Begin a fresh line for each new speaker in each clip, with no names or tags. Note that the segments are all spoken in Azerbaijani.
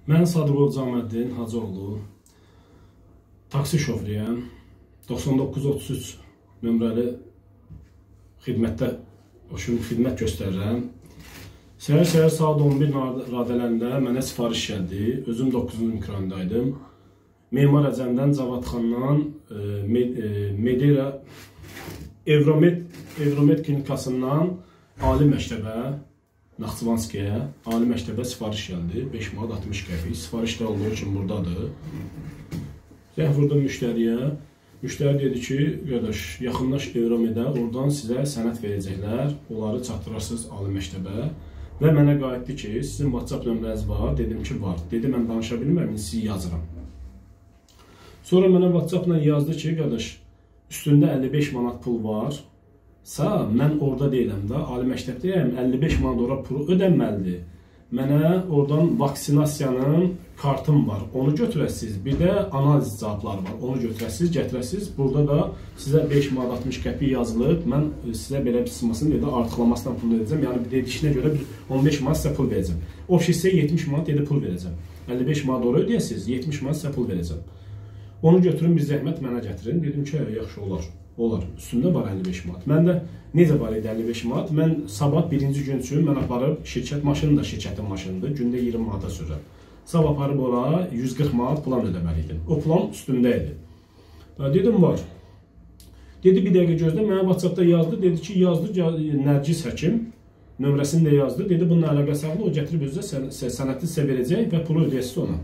Mən Sadıqov Caməddin Hacıoğlu, taksi şoförüyəm. 9933 nömrəli xidmət göstərirəm. Səhər saat 11 radələrində mənə sifariş gəldi. Özüm 9-cu mikrondaydım. Memar Əcəmdən, Cavadxandan, Evromed klinikasından Ali məktəbə, Naxçıvanskiyə, Ali məktəbə sifariş gəldi. 5 manat 60 qəpik. Sifariş də olduğu üçün buradadır. Zəng vurdum müştəriyə. Müştəri dedi ki, qardaş, yaxınlaş Evromedə, oradan sizə sənəd verəcəklər. Onları çatdırarsınız Ali məktəbə. Və mənə qayıtdı ki, sizin WhatsApp nömrəniz var. Dedim ki, var. Dedi, mən danışa bilmirəm, sizi yazıram. Sonra mənə WhatsApp-la yazdı ki, qardaş, üstündə 55 manat pul var. Mən orada deyiləm də, Ali məktəbdəyəm, 55 manat ora pulu ödənməlidir. Mənə oradan vaksinasiyanın kartım var, onu götürəsiniz. Bir də analiz cavabları var, onu götürəsiniz, gətirəsiniz. Burada da sizə 5 manat 60 qəpik yazılıb. Mən sizə belə bir sızmasını dedi, artıqlamasından pul verəcəm. Yəni dedişinə görə 15 manat sizə pul verəcəm. O şişəyə 70 manat dedi pul verəcəm. 55 manat ora ödəyəsiniz, 70 manat sizə pul verəcəm. Onu götürün, bir zəhmət mənə gətirin. Dedim ki, yaxşı olar. Olar. Üstündə var 55 manat. Məndə necə var idi 55 manat? Mən sabah birinci gün üçün mən aparıb şirkət maşını da şirkətin maşınıdır. Gündə 20 manata sürürəm. Sabah aparıb ora 140 manat plan ödəməliydim. O plan üstündə idi. Dedim var. Dedi bir dəqiqə gözlə. Mənə WhatsAppda yazdı. Dedi ki, yazdı Nərgiz həkim. Nömrəsini də yazdı. Dedi bununla əlaqə saxlı. O gətirib özünə sənəti sizə verəcək və pulu ödəyəsiz ona.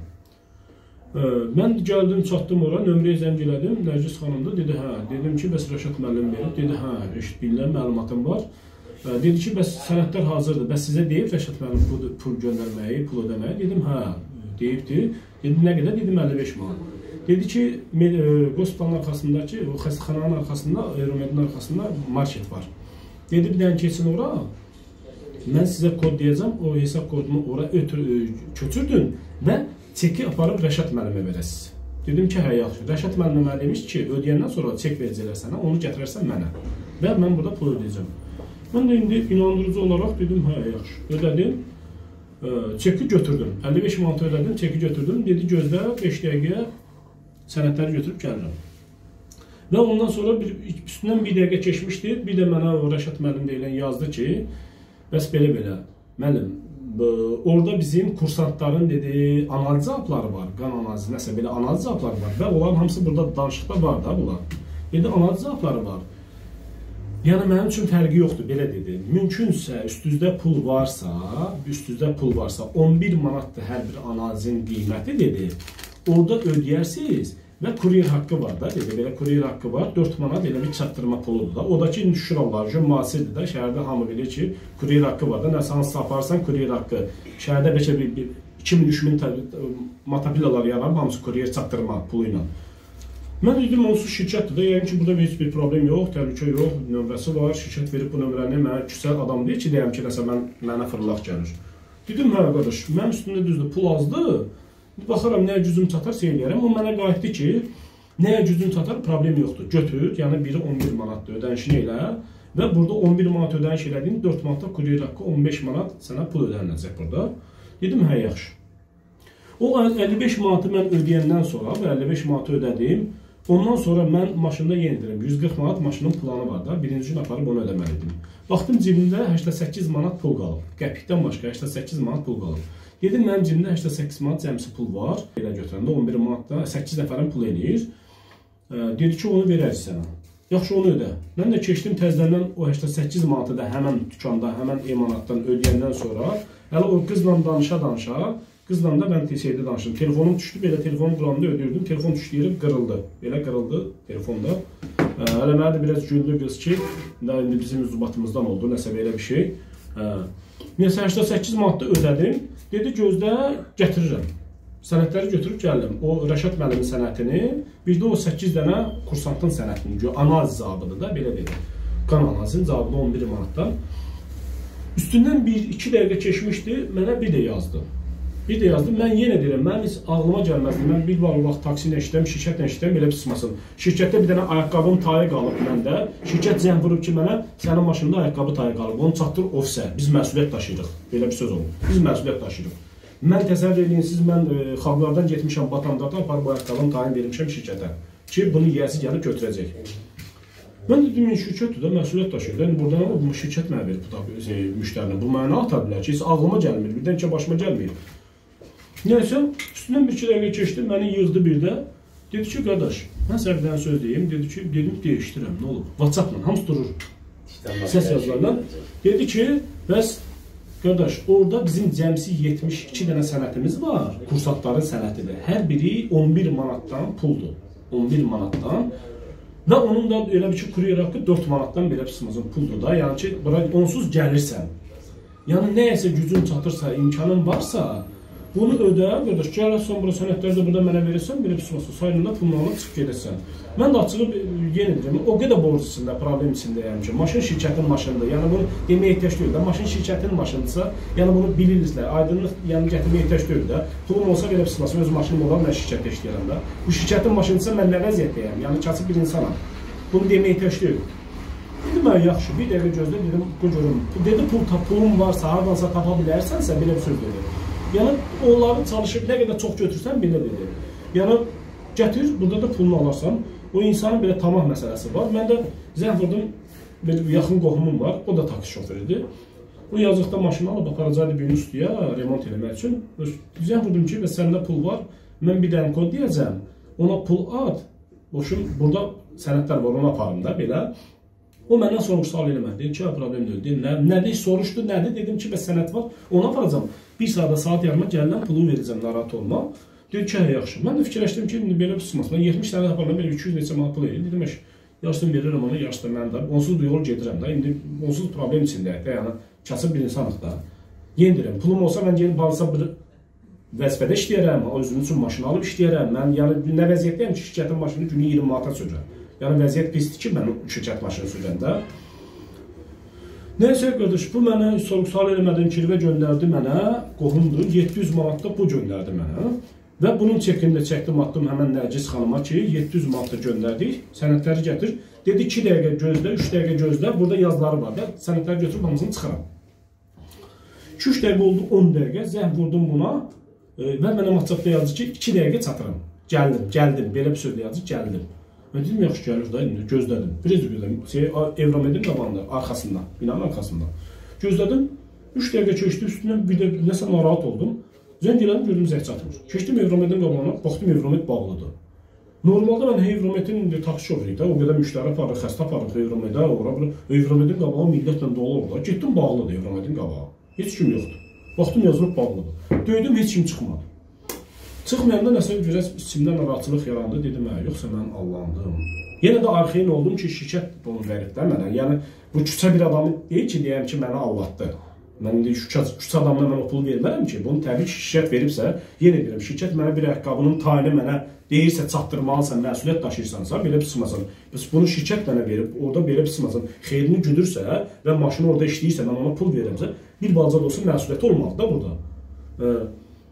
Mən gəldim, çatdım ora, nömrəyə zəng elədim, Nərgiz xanımda, dedi, hə, dedim ki, bəs Rəşad müəllim verib, dedi, hə, eşitdiyinlə məlumatım var, dedi ki, bəs sənədlər hazırdır, bəs sizə deyib Rəşad müəllim pul göndərməyi, pul ödəməyi, dedim, hə, deyibdir, dedim, nə qədər, dedim, 55 manat. Dedi ki, hospitalın arxasındakı, o xəstəxananın arxasında, Aeromedin arxasında market var. Dedi, bir dənə keçin ora, mən sizə kod deyəcəm, o hesab kodunu ora köçürdün və çeki aparıb Rəşad müəllimə verəsiniz. Dedim ki, hə, yaxşı. Rəşad müəllimə demiş ki, ödəyəndən sonra çek verəcəklər sənə, onu gətirərsən mənə. Və mən burada pul ödəyəcəm. Mən də indi inandırıcı olaraq dedim, hə, yaxşı. Ödədim, çeki götürdüm. 55 manat ödədim, çeki götürdüm. Dedi, gözlə, 5 dəqiqə sənədləri götürüb gəlirəm. Və ondan sonra üstündən bir dəqiqə keçmişdi. Bir də mənə Rəşad müəllim deyilən yazdı ki, bəs belə, müəllim, orada bizim kursantların dedi, analiz cavabları var, qan analizi, nəsə belə analiz cavabları var və onların hamısı burada danışıqda var da bunlar. Dedi, analiz cavabları var. Yəni, mənim üçün fərqi yoxdur, belə dedi. Mümkünsə, üstünüzdə pul varsa, 11 manatdır hər bir analizin qiyməti, dedi. Orada ödəyərsiniz və kuryer haqqı var da, dedi, belə kuryer haqqı var, 4 manat elə bir çatdırma puludur da. O da ki, şükür Allah, müasirdir də, şəhərdə hamı bilir ki, kuryer haqqı var da, nəsə hansısa aparsan kuryer haqqı. Şəhərdə bəlkə 2000-3000 motopillalar yaranıb, hamısı kuryer çatdırma pulu ilə. Mən dedim, onsuz şirkətdir də, yəni ki, burada heç bir problem yox, təhlükə yox, nömrəsi var, şirkət verib bu nömrəni, mənə küçə adam deyir ki, deyəm ki, nəsə mənə fırlaq gəlir. Dedim, hə, qardaş, mənim üstündə düzdür, pul azdır. Baxıram, nəyə gücüm çatar, seyirləyərəm. O mənə qayıtdı ki, nəyə gücüm çatar, problem yoxdur. Götür, yəni biri 11 manatdır, ödənişini elə və burada 11 manat ödəniş elədiyin 4 manatda kuryer haqqı 15 manat sənə pul ödəniləcək burada. Dedim, hə, yaxşı. O 55 manatı mən ödəyəndən sonra və 55 manatı ödədim. Ondan sonra mən maşında yenidirəm. 140 manat maşının planı var da, birinci gün aparıb onu ödəməliydim. Baxdım, cibimdə 88 manat pul qalıb. Qəpikdən başqa 88 manat pul qalıb. Dedim, mənim cibimdə 88 manat cəmsi pul var. Elə götürəndə 11 manatda 8 nəfərin pul eləyir. Dedi ki, onu verərik sənə. Yaxşı, onu ödə. Mən də keçdim təzədən o 88 manatı da həmən dükanda, həmən emanatdan ödəyəndən sonra hələ o qızla danışa-danışa, qızla da mən şeydə danışdım. Telefonum düşdü, belə telefonun qurağında ödəyirdim. Telefon düşdü yeri qırıldı. Belə qırıldı telefonda. Hələ mənə də biraz güldü qız ki, bizim zubatımızdan oldu, nəsə belə bir şey. Nəsə 88 manatda ödədim. Dedi, gözlə, gətirirəm. Sənədləri götürüb gəldim. O Rəşad müəllimin sənətini, bir də o 8 dənə kursantın sənətini, analiz zabıdır da, belə dedi. Qan analizinin zabıdı 11 manatdan. Üstündən 1-2 dəqiqə keçmişdi, mənə bir də yazdı. Mən yenə deyirəm, mənim heç ağlıma gəlməzdi. Mən bir vaxt taksi ilə işləyəm, şirkətlə işləyəm, belə bir sıxmasın. Şirkətdə bir dənə ayaqqabının tayı qalıb məndə. Şirkət zəng vurub ki, mənə sənin maşında ayaqqabı tayı qalıb. Onu çatdır ofisə. Biz məsuliyyət daşıyırıq. Belə bir söz oldu. Biz məsuliyyət daşıyırıq. Mən təsəvvür edin, siz mən xalqlardan getmişəm Batamdada, apar bu ayaqqabını tayin vermişəm şirkətə ki, bunu yiyəsi gəlib götürəcək. Mən dedim, şirkətdir də, məsuliyyət daşıyır. Yəni, buradan bu şirkət mənə verir bu müştərini. Bu mənə ata bilər ki, heç ağlıma gəlmir, birdən ki, başıma gəlmir. Neysə, üstündən 1-2 dəqiqə keçdi, məni yığdı bir də. Dedi ki, qardaş, mən sənə bir dənə söz deyim. Dedi ki, dedim, dəyişdirəm, nə olub? WhatsApp-la, hamısı durur. Səs yazılarla. Dedi ki, bəs, qardaş, orada bizim cəmsi 72 dənə sənətimiz var. Kursantların sənətidir. Hər biri 11 manatdan puldur. 11 manatdan. Və onun da elə bir ki, kuryer haqqı 4 manatdan belə pısmazın puldur da. Yəni ki, bura onsuz gəlirsən. Yəni, nəyəsə gücün çatırsa, imkanın varsa, bunu ödə, qardaş, gələrsən, bura sənətləri də burada mənə verirsən, belə pısmazsa, sayında pullarına çıxıb gedərsən. Mən də açığı yenə deyirəm, o qədər borc içində, problem içindəyəm ki, maşın şirkətin maşınıdır. Yəni, bunu deməyə ehtiyac deyil də, maşın şirkətin maşınıdırsa, yəni bunu bilirsizlər, aydınlıq gətirməyə ehtiyac deyil də. Pulum olsa belə pısmasın, öz maşınım olan mən şirkətdə işləyərəm də. Bu şirkətin maşınıdırsa mən nə vəziyyətdəyəm, yəni kasıb bir insanam. Bunu deməyə ehtiyac deyil. Dedim, mən yaxşı, bir dəqiqə gözlə, dedim, bu görüm. Dedi, pulum varsa, haradansa tapa bilərsənsə, belə bir söz dedi. Yəni, onları çalışıb, nə qədər çox götürsən, belə dedi. Yəni, gətir, burada da pulunu alarsan, o insanın belə tamah məsələsi var. Mən də zəng vurdum, yaxın qohumum var, o da taksi şoförüdür. O yazıqda maşını alıb, aparacaqdı bir üstüyə, remont eləmək üçün. Zəng vurdum ki, səndə pul var, mən bir dənə kod deyəcəm, ona pul at, boşum, burada sənətlər var, onu aparım da, belə. O məndən sorğu-sual eləmədi, dedim ki, problem deyil, nədir, soruşdu, nədir, dedim ki, bəs sənət var, onu aparacam. Bir saata, saat yarıma gələn pulu verəcəm, narahat olma. Dedi ki, yaxşı. Mən də fikirləşdim ki, belə pısmaz. Mən 70 sənət aparıram, belə 200 neçə manat pul verir. Dedim, yarısını verirəm ona, yarısı da mən də. Onsuz bir yol gedirəm də, indi onsuz problem içindəyək də, yəni kasıb bir insanıq da. Yenə deyirəm, pulum olsa mən gelib hansısa bir vəzifədə işləyərəm, özüm üçün maşını alıb işləyərəm. Mən yəni nə vəziyyətdəyəm ki, şirkətin maşını günü 20 manata sürürəm. Yəni vəziyyət pisdir ki, mən şirkət maşını sürəndə. Neysə, qardaş, bu mənə sorğu-sual eləmədən kirvə göndərdi mənə, qohumdur, 700 manat da bu göndərdi mənə. Və bunun çekini də çəkdim, atdım həmən Nərgiz xanıma ki, 700 manat da göndərdik, sənətləri gətir. Dedi, 2 dəqiqə gözlə, 3 dəqiqə gözlə, burada yazıları var da, sənətləri götürüb hamısını çıxıram. 2-3 dəqiqə oldu, 10 dəqiqə, zəng vurdum buna və mənə WhatsApp-da yazdı ki, 2 dəqiqə çatıram. Gəldim, belə bir söz yazdı, gəldim. Mən dedim, yaxşı gəlir da, gözlədim. Biraz da gözlədim, Evromedin qabağında, arxasında, binanın arxasında. Gözlədim, 3 dəqiqə keçdi üstündən, bir də nəsə narahat oldum. Zəng elədim, gördüm, zəng çatmır. Keçdim Evromedin qabağına, baxdım, Evromed bağlıdır. Normalda mən Evromedin taksi şoförüyük də, o qədər müştəri aparır, xəstə aparır Evromedə, Evromedin qabağı millətlə dolu orada. Getdim, bağlıdır Evromedin qabağı. Heç kim yoxdur. Baxdım, yazılıb bağlıdır. Döydüm, heç kim çıxmadı. Çıxmayanda nəsə biraz içimdən narahatçılıq yarandı, dedim, yoxsa mən allandım. Yenə də arxeyin oldum ki, şirkət bunu verib də mənə. Yəni, bu küçə bir adamı deyil ki, deyəm ki, mənə allatdı. Mən indi küçə adamına mən o pulu vermərəm ki, bunu təbii ki, şirkət veribsə, yenə deyirəm, şirkət mənə bir ayaqqabının tayini mənə deyirsə, çatdırmalısan, məsuliyyət daşıyırsansa, belə pısmasan. Bəs bunu şirkət mənə verib, orada belə pısmasan, xeyrini güdürsə və maşını orada işləyirsə, mən ona pul verirəmsə, bir balaca da olsa məsuliyyəti olmalı da burada.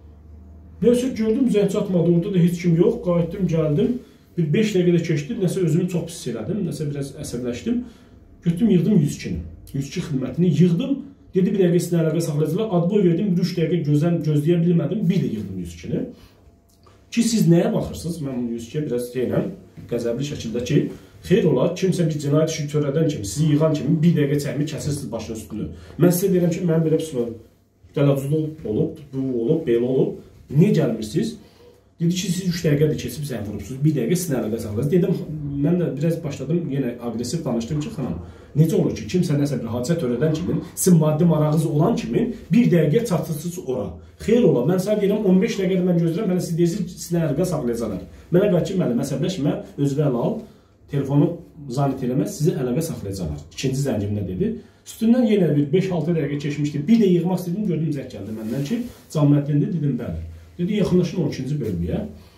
Neysə, gördüm, zəng çatmadı, orada da heç kim yox, qayıtdım, gəldim. Bir 5 dəqiqə də keçdi, nəsə özümü çox pis elədim, nəsə biraz əsəbləşdim. Götdüm, yığdım 102-ni, 102 xidmətini yığdım. Dedi, bir dəqiqə sizin əlaqə saxlayacaqlar, ad boy verdim, 3 dəqiqə gözləyə bilmədim, bir də yığdım 102-ni. Ki, siz nəyə baxırsınız? Mən 102-yə biraz deyiləm, qəzəbli şəkildə ki, xeyr olar, kimsə bir cinayət işi törədən kimi, sizi yığan kimi bir dəqiqə çəkmir, kəsirsiniz başının üstünü. Mən sizə deyirəm ki, mənim belə dəlacuzluq olub, bu olub, belə olub. Niyə gəlmirsiniz? Dedi ki, siz 3 dəqiqədir keçib zəng vurubsunuz, 1 dəqiqə sizin əlaqə saxlayacaqlar. Dedim, mən də biraz başladım, yenə aqressiv danışdım ki, xanım, necə olur ki, kimsə nəsə bir hadisə törədən kimi, sizin maddi marağınız olan kimi 1 dəqiqə çatırsınız ora. Xeyr ola, mən sənə deyirəm, 15 dəqiqədə mən gözləyirəm, mənə siz deyirsiniz, sizin əlaqə saxlayacaqlar. Mənə qəl ki, müəllim, əsəbləşmə, özünə əl al, telefonu zanit eləməz, sizi əlaqə saxlayacaqlar. İkinci zəncimdə dedi. Üstündən yenə bir 5-6 dəqiqə keçmişdi, bir də yığmaq istədim, gördüm, zəng gəldi məndən ki, cəmiyyətində dedim, bəli. Dedi, yaxınlaşın 12-ci bölməyə.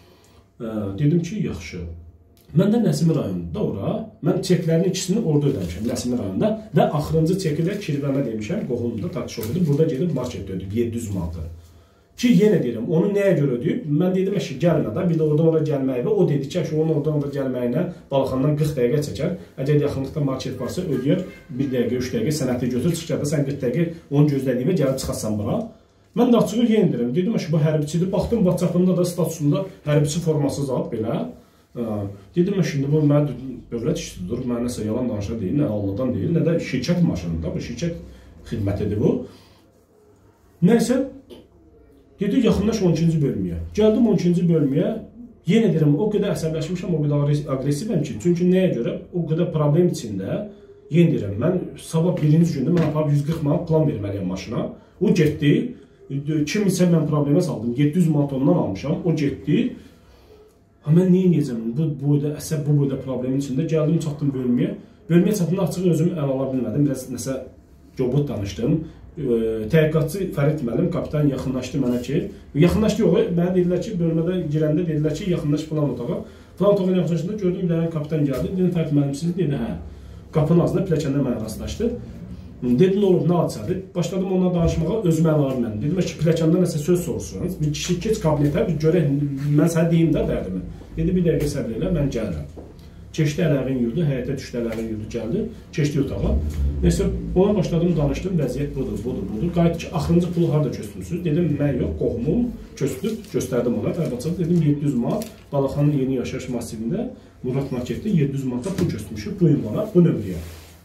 Dedim ki, yaxşı. Mən də Nəsimi rayonunda ora, mən çeklərin ikisini orada ödəmişəm, Nəsimi rayonunda və axırıncı çeki də Kirvəmə demişəm, qohumumda taksi şoförüdür, burada gedib marketdə ödəyib, 700 manatı. Ki, yenə deyirəm, onu nəyə görə ödəyib? Mən dedim, ki, gəlmə da, bir də oradan ora gəlməyi və o dedi ki, onun oradan ora gəlməyinə Balaxandan 40 dəqiqə çəkər. Əgər yaxınlıqda market varsa, ödəyər 1 dəqiqə, 3 dəqiqə, sənəti götür, çıx gədə, sən 40 dəqiqə onu gözlədiyimə gəlib çıxasan bura. Mən də açığı yendirim. Dedim ki, bu hərbiçidir. Baxdım, WhatsApp-ında da statusunda hərbiçi forması zat belə. Dedim şimdi bu mən dövlət işçisidir. Mən nəsə yalan danışa deyil, nə Allahdan deyil, nə də şirkət maşınında. Bu şirkət xidmətidir bu. Nəysə, dedi, yaxınlaş 12-ci bölməyə. Gəldim 12-ci bölməyə. Yenə deyirəm, o qədər əsəbləşmişəm, o qədər aqressivəm ki, çünki nəyə görə? O qədər problem içində, yenə deyirəm, mən sabah birinci gündə mən aparıb 140 manat plan verməliyəm maşına. O getdi, kiminsə mən problemə saldım, 700 manat ondan almışam, o getdi. Mən neyə edəcəm? Bu boyda problemin içində gəldim, çatdım bölməyə. Bölməyə çatında açıq özümü əl ala bilmədim, biraz nəsə cobot danışdım. Təhqiqatçı Fərid müəllim, kapitan yaxınlaşdı mənə ki, yaxınlaşdı yox, mənə dedilər ki, bölmədə girəndə dedilər ki, yaxınlaş falan otağa. Falan otağa yaxınlaşdığında gördüm, bir kapitan gəldi, dedim Fərid müəllim siz, dedi, hə. Qapının ağzında pilləkəndə mənə rastlaşdı. Dedim, nə olub, nə hadisədir? Başladım onunla danışmağa, özümə əlavə mənəm. Dedim ki, pilləkəndə nəsə söz soruşsunuz, bir kişi keç kabinetə, bir görək, mən sənə deyim də dərdimi. Dedi, bir dəqiqə səbr elə, mən gəlirəm. Keçdi ələğin yurdu, həyətə düşdü ələğin yurdu, gəldi, keçdi otağa. Neyse, ona başladım, danışdım, vəziyyət budur. Qayıtdı ki, axırıncı pulu harada köstürsünüz? Dedim, mən yox, qohumum köstüb, göstərdim ona, fərbaçadı, dedim, 700 manat, Balaxanın yeni yaşayış masivində, Murat Marketdə 700 manata pul köstürmüşük, buyun bana, bu nömrəyə.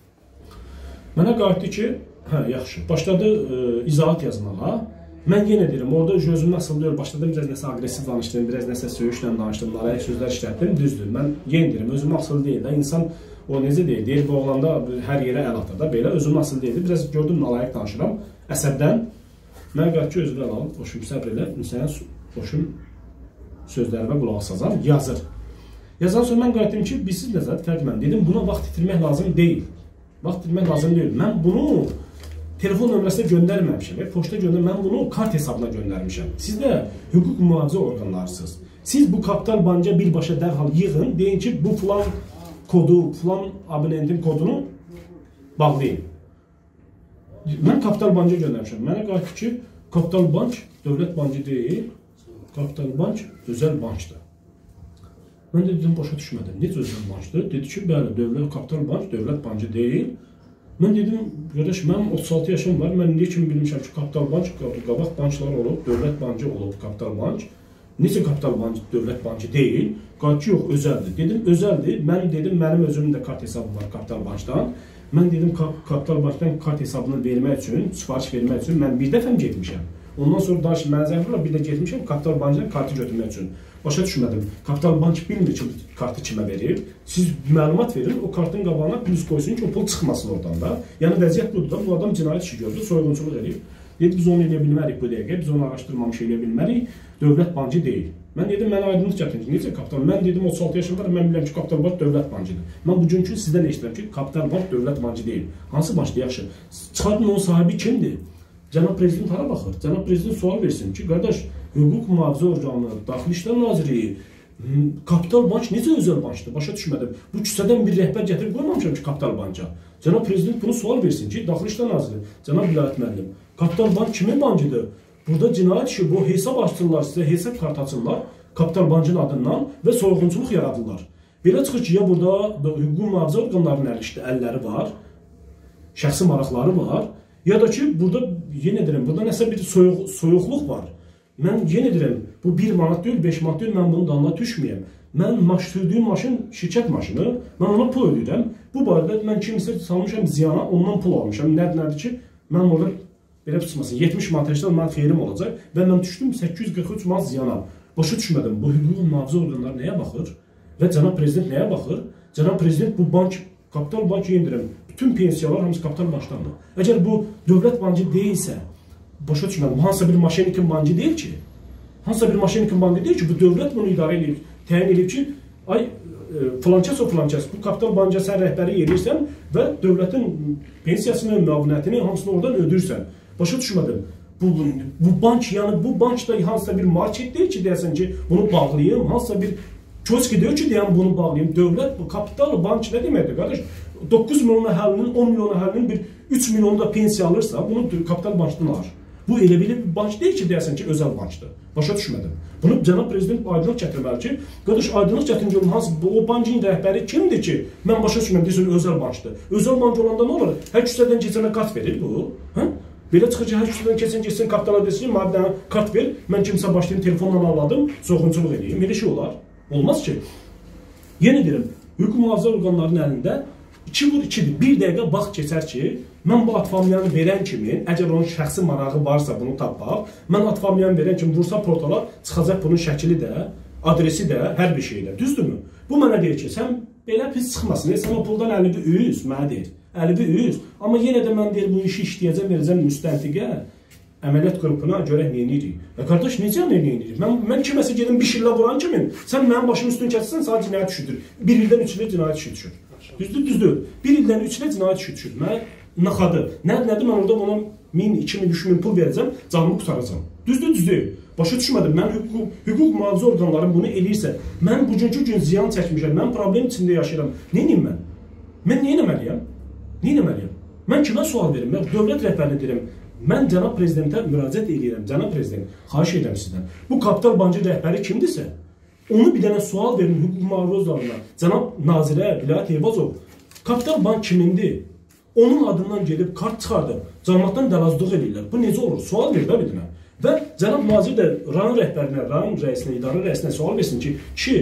Mənə qayıtdı ki, hə, yaxşı, başladı izahat yazmağa. Mən yenə deyirəm, orada gözümün asıldıyor, başladım biraz nəsə aqressiv danışdım, biraz nəsə söyüşlə danışdım, narayıq sözlər işlətdim, düzdür. Mən yenə deyirəm, özümün asılı deyil də, insan o necə deyil, bu oğlanda hər yerə əl atır da, belə özümün asılı deyildi, biraz gördüm narayıq danışıram, əsəbdən. Mən qayıt ki, özümü əl alım, boşum səbr elə, insanın boşum sözlərimə qulaq asacam, yazır. Yazan sonra mən qayıtdım ki, bilsiz nəzət, Fərid mən dedim, buna vaxt itirmək lazım deyil. Vaxt itirmək lazım deyil. Mən bunu telefon nömrəsinə göndərməmişəm, poçta göndərmişəm, mən bunu kart hesabına göndərmişəm. Siz də hüquq mühafizə orqanlarısınız. Siz bu kapital banka birbaşa dərhal yığın, deyin ki, bu filan kodu, filan abonentin kodunu bağlayın. Mən kapital banka göndərmişəm. Mənə qayıtdı ki, kapital bank dövlət bankı deyil, kapital bank özəl bankdır. Mən də dedim, başa düşmədim. Necə özəl bankdır? Dedi ki, bəli, kapital bank dövlət bankı deyil. Mən dedim, qardaş, mənim 36 yaşım var, mən niyə kimi bilmişəm ki, kapital bank, qabaq banklar olub, dövlət bankı olub, kapital bank. Necə kapital bank dövlət bankı deyil? Qayıt ki, yox, özəldir. Dedim, özəldir. Mən dedim, mənim özümün də kart hesabım var kapital bankdan. Mən dedim, kapital bankdan kart hesabını vermək üçün, sifariş vermək üçün mən bir dəfəm getmişəm. Ondan sonra da mənə zəng vururlar, bir də getmişəm kapital bankdan kartı götürmək üçün. Başa düşmədim. Kapital bank bilmir ki, kartı kimə verir. Siz məlumat verin, o kartın qabağına plus qoysun ki, o pul çıxmasın oradan da. Yəni vəziyyət budur da, bu adam cinayət işi gördü, soyğunçuluq edib. Dedi, biz onu eləyə bilmərik bu dəqiqə, biz onu araşdırmamış eləyə bilmərik, dövlət bankı deyil. Mən dedim, mənə aydınlıq gətirin ki, necə kapital? Mən dedim, 36 yaşım var, mən bilirəm ki, kapital bank dövlət bankıdır. Mən bugünkü sizdən eşidirəm ki, kapital bank dövlət bankı deyil. Hansı bankdır, yaxşı? Çıxardın onun sahibi kimdir? Cənab Prezident hara baxır? Cənab Prezident sual versin ki, qardaş, hüquq mühafizə orqanı, Daxili İşlər Nazirliyi, kapital bank necə özəl bankdır? Başa düşmədim. Bu küçədən bir rəhbər gətirib qoymamışam ki, kapital banka. Cənab Prezident bunu sual versin ki, Daxili İşlər Nazirliyi, cənab Vilayət müəllim, kapital bank kimin bankıdır? Burada cinayət işi, bu hesab açsınlar, sizə hesab kart açırlar, kapital bankın adından və soyğunçuluq yaradırlar. Belə çıxır ki, ya burada hüquq mühafizə orqanlarının əlləri var, şəxsi maraqları var, ya da ki, burada, yenə deyirəm, burada nəsə bir soyuqluq var. Mən yenə deyirəm, bu 1 manat deyil, 5 manat deyil, mən bunun dalına düşməyəm. Mən sürdüyüm maşın şirkət maşını, mən ona pul ödəyirəm. Bu barədə mən kimisə salmışam ziyana, ondan pul almışam. Nədir ki, mən orada, belə tutmasın, 70 manat 80 manat xeyrim olacaq və mən düşdüm 843 manat ziyana. Başa düşmədim, bu hüquq mühafizə orqanları nəyə baxır və cənab prezident nəyə baxır? Cənab prezident bu bank, kapital bank yendirəm, bütün pensiyalar hamısı kapital bankdandır. Əgər bu dövlət bankı deyilsə, başa düşmədim, hansısa bir maşinikin bankı deyil ki, hansısa bir maşinikin bankı deyil ki, bu dövlət bunu idarə edib, təyin edib ki, ay, filankəs o filankəs, bu kapital banka sən rəhbəri edirsən və dövlətin pensiyasını, müavinətini hamısını oradan ödürsən. Başa düşmədim. Bu bank, yəni bu bankda hansısa bir market deyil ki, deyəsən ki, bunu bağlayayım, hansısa bir kioski deyil ki, deyəm bunu bağlayayım. Dövlət, bu kapital bank nə deməkdir, qardaş? 9 milyon əhalinin, 10 milyon əhalinin bir 3 milyonu da pensiya alırsa, bunu kapital bankdan alır. Bu elə bir bank deyil ki, deyəsən ki, özəl bankdır. Başa düşmədim. Bunu cənab prezident aydınlıq gətirməli ki, qardaş, aydınlıq gətirince o bankın rəhbəri kimdir ki, mən başa düşməm, deyəsən, özəl bankdır. Özəl bank olanda nə olur? Hər küçədən keçənə qat verir bu. Belə çıxır ki, hər küçədən keçsin kapitala desin ki, mənə bir dənə kart ver, mən kimsə başlayım telefonla ağladım, soğunçuluq edeyim. Elə şey olar. Olmaz ki. Yenə deyirəm, hüquq mühafizə orqanlarının əlində 2 vur 2-dir. 1 dəqiqə vaxt keçər ki, mən bu atfamiliyanı verən kimi, əgər onun şəxsi marağı varsa bunu tapaq, mən atfamiliyanı verən kimi vursa portala çıxacaq bunun şəkili də, adresi də, hər bir şey də. Düzdürmü? Bu mənə deyir ki, sən belə pis çıxmasın, sən o puldan 50 mənə deyir. 50 amma yenə də mən deyir, bu işi işləyəcəm, verəcəm müstəntiqə, əməliyyat qrupuna görək nə edirik. Qardaş, necə nə edirik? Mən kiməsə gedim bir şillə vuran kimi, sən mənim başımın üstünü kəssən, sana cinayət işi düşür. 1 ildən 3 ilə cinayət işi düşür. Düzdür. 1 ildən 3 ilə cinayət işi düşür. Mən naxadı. Nədir, mən orada ona 1000, 2000, 3000 pul verəcəm, canımı qutaracam. Düzdür. Başa düşmədim. Mən hüquq mühafizə orqanlarım bunu eləyirsə, mən bugünkü gün ziyan çəkmişəm, mən problem içində yaşayıram. Neyniyim mən? Mən nə etməliyəm? Mən kimə sual verim? Dövlət rəhbərinə deyirəm. Mən cənab prezidentə müraciət edirəm. Cənab prezident, xahiş edirəm sizdən. Bu kapital bankı rəhbəri kimdirsə, onu bir dənə sual verin hüquq mühafizə orqanlarına. Cənab Nazirə Vilayət Eyvazov, kapital bank kimindir? Onun adından gedib kart çıxardır. Cəmaatdan dəlazlıq edirlər. Bu necə olur? Sual ver də bir dənə. Və cənab nazir də rayon rəhbərinə, rayon rəisinə, idarə rəisinə sual versin ki,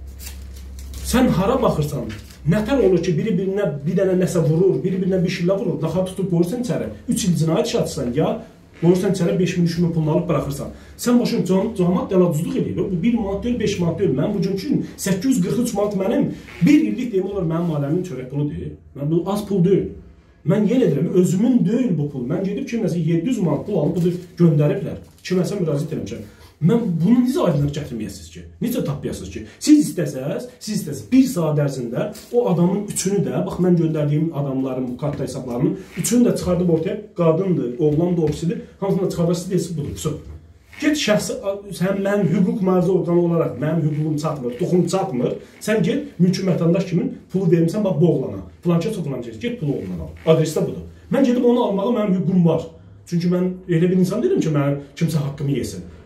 sən hara baxırsan? Nətər olur ki, biri-birinə bir dənə nəsə vurur, biri-birinə bir şillə vurur, naxar tutub qoyursan içəri, 3 il cinayət işi atırsan, ya qoyursan içəri 5000-3000 pulunu alıb bıraxırsan. Sən başın cəmaat dəlacızlıq edir. Bu 1 manat deyil, 5 manat deyil. Mən bugünkü gün 843 manat mənim 1 illik demək olar mənim ailəmin çörək puludur. Bu az pul deyil. Mən yenə deyirəm, özümün deyil bu pul. Mən gedib kiməsə 700 manat pul alıb budur göndəriblər. Kiməsə müraciət etmişəm. Mən bunu necə aydınlıq gətirməyəsiniz ki? Necə tapmayasınız ki? Siz istəsəz 1 saat ərzində o adamın üçünü də, bax mən göndərdiyim adamların, bu kartda hesablarının üçünü də çıxardıb ortaya, qadındır, oğlan da ofisidir, hamısını da çıxardarsınız deyilsin, budur. Get şəxsi, sən mənim hüquq mühafizə orqanı olaraq, mənim hüququm çatmır, toxum çatmır, sən get mülki vətəndaş kimin pulu vermişsən, bax bu oğlana, filankə, get pulu oğlana al, adresdə budur. Mən gedib onu almağa mənim hüququm var. Çünki mən elə bir insan deyirəm ki, mənim kimsə haqqımı yesin.